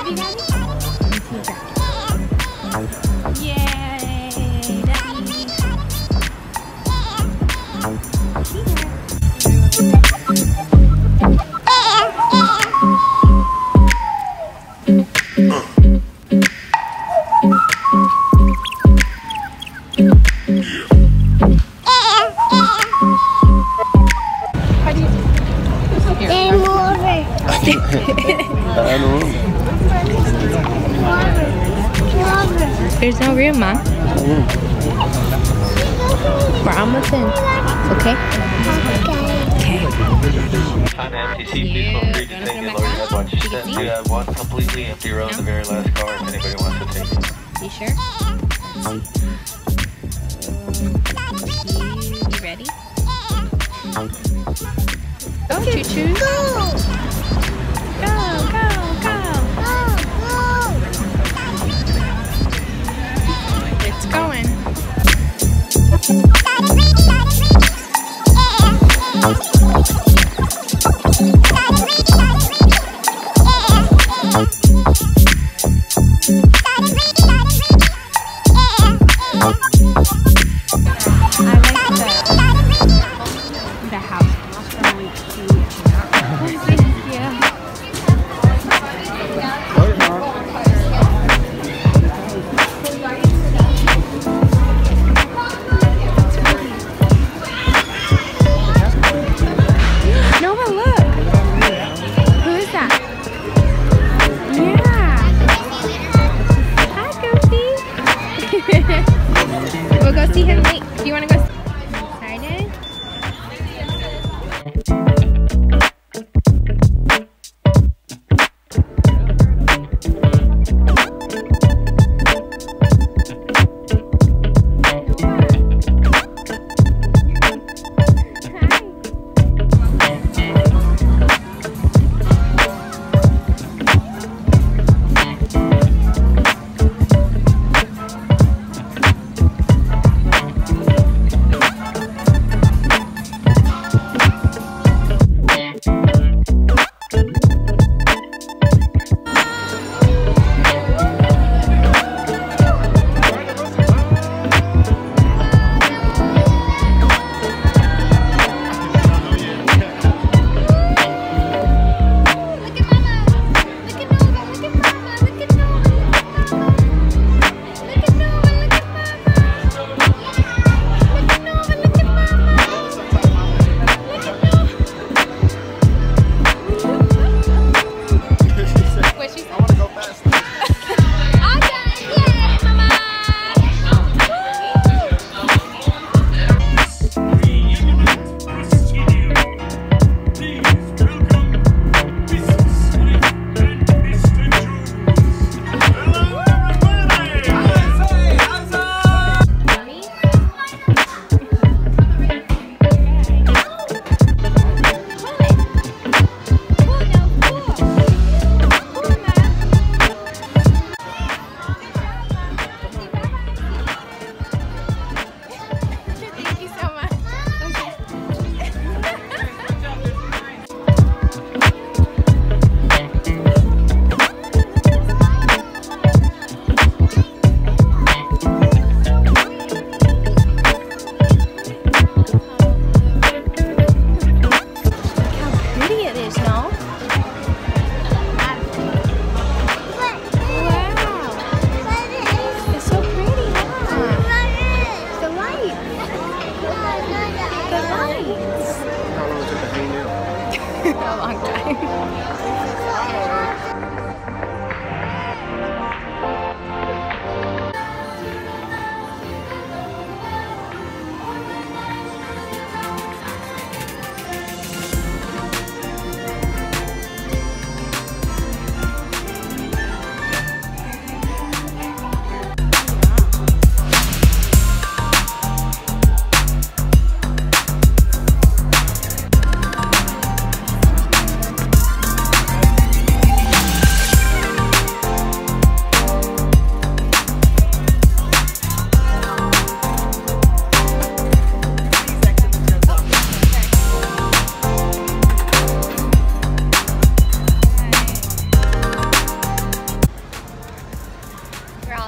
There's no room, Mom. We're almost in. Okay? Okay. Time to empty seat, please feel free to take it lower head watch your step. We have one completely empty row in the very last car if anybody wants to take it. You sure? You ready? Go, choo-choo. Go! Go, go, go! It's going. The house. Yeah. Noah, look. Who is that? Yeah. Hi, Goofy. We'll go see him late. Do you want to go? Excited?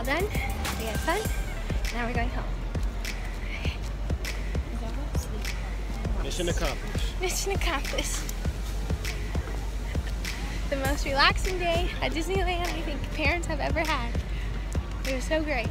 done. We had fun. Now we're going home. Mission accomplished. Mission accomplished. The most relaxing day at Disneyland I think parents have ever had. It was so great.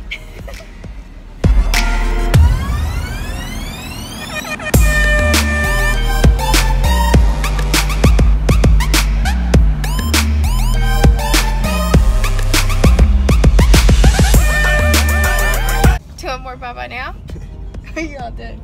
Do you want more Baba now? Are you all done?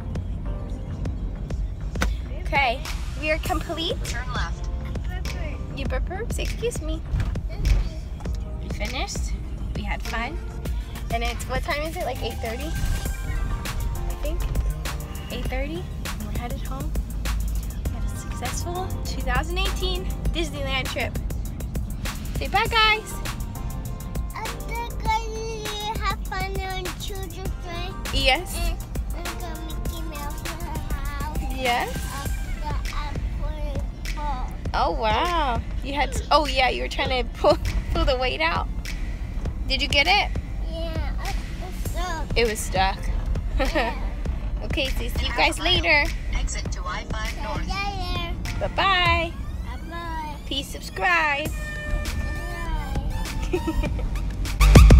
Okay, we are complete. Turn left. You burps, excuse me. We finished. We had fun. And it's, what time is it? Like 8:30? I think. 8:30. And we're headed home. We had a successful 2018 Disneyland trip. Say bye, guys. Have fun on Children's Day. Yes. And I'm gonna Mickey Mouse in her house. Yes. Oh, Oh wow. You had to, oh yeah, you were trying to pull the weight out. Did you get it? yeah, it's stuck. It was stuck. Yeah. Okay, so see you guys later. Exit to I-5 North. Yeah, Bye-bye. bye-bye. Please subscribe. Bye.